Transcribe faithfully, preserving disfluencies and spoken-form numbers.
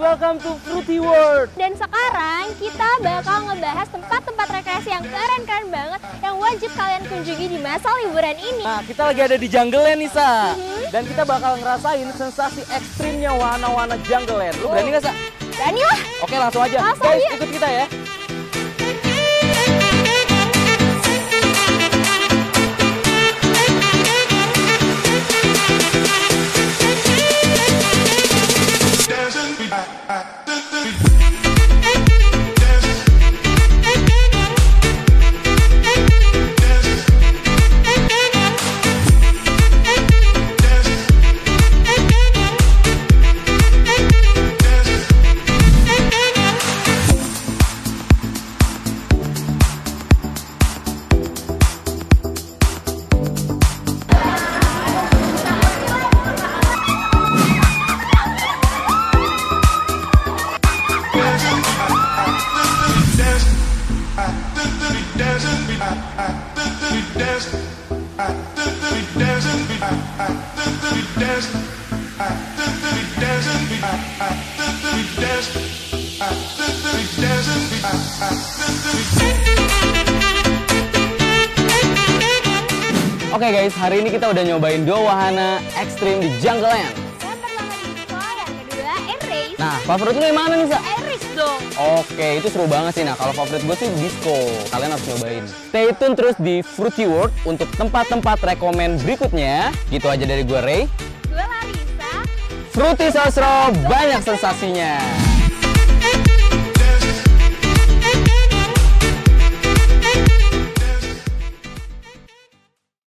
welcome to Fruity World. Dan sekarang kita bakal ngebahas tempat-tempat rekreasi yang keren-keren banget yang wajib kalian kunjungi di masa liburan ini. Nah, kita lagi ada di Jungle Land nih, Sa. Mm-hmm. Dan kita bakal ngerasain sensasi ekstrimnya wahana-wahana Jungle Land. Lu berani nggak, Sa? Berani lah. Oke, langsung aja. Langsung Guys, aja. ikut kita ya. Oke guys, hari ini kita udah nyobain dua wahana ekstrim di Jungle Land. Yang pertama disco, yang kedua air race. Nah, favorit lu yang mana nih, Sa? Air race dong. Oke, itu seru banget sih. Nah, kalau favorit gue sih disco. Kalian harus nyobain. Stay tune terus di Fruity World untuk tempat-tempat rekomen berikutnya. Gitu aja dari gue, Ray. Gue Larissa. Fruity Sosro, banyak sensasinya.